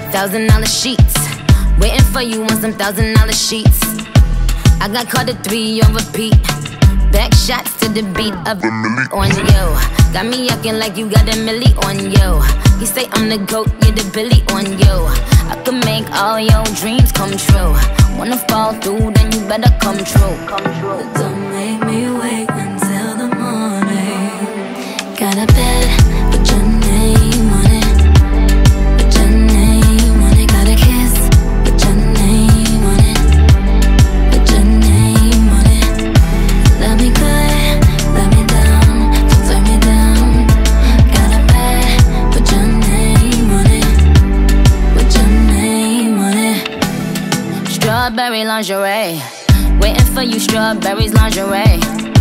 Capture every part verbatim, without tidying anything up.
thousand dollar sheets. Waiting for you on some thousand dollar sheets. I got caught at three on repeat. Back shots to the beat of a milli on you. Got me acting like you got a milli on you. You say I'm the GOAT, you're the Billy on you. I can make all your dreams come true. Wanna fall through, then you better come true. Come true. Don't make me wait until the morning. Got a bed, put your name on it. Put your name on it. Got a kiss, put your name on it. Put your name on it. Let me good, let me down, don't turn me down. Got a bed, put your name on it. Put your name on it. Strawberry lingerie, waiting for you, strawberries lingerie.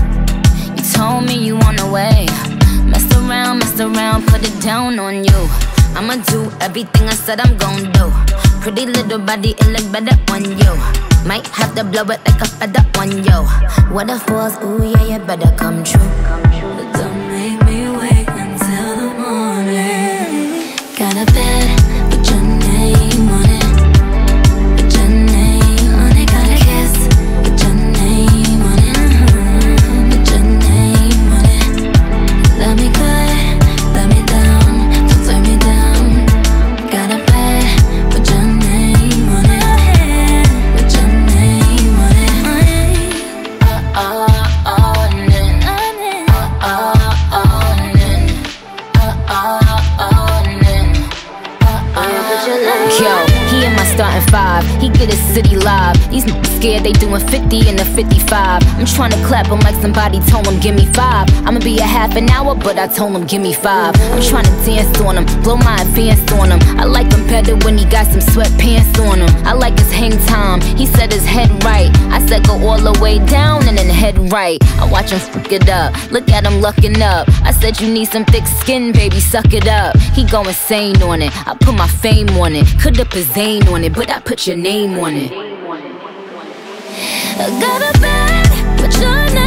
You told me you on the way. Mess around, mess around, put it down on you. I'ma do everything I said I'm gon' do. Pretty little body, it look better on you. Might have to blow it like a feather on you. Waterfalls, ooh yeah, you better come true. But don't make me wait until the morning. Got a bed, put your name on it. Put your name on it. Got a kiss, put your name on it. Put your name on it. Let me good, let me down, don't turn me down. Got a bed, put your name on it. Put your name on it. Uh uh uh, nin. Uh uh uh, nin. Uh uh uh, nin. Uh uh. Yo, he in my starting five. He get his city live. These niggas scared they doing fifty in the fifty-five. I'm trying to clap him like somebody told him give me five. I'ma be a half an hour, but I told him give me five. I'm trying to dance on him, blow my advance on him. I like him better when he got some sweatpants on him. I like his hang time, he said his head right. I said go all the way down and then head right. I watch him fuck it up, look at him lucking up. I said you need some thick skin, baby, suck it up. He go insane on it, I put my fame on it. Coulda put Zayn on it, but I put your name on it. I got a bed, put your name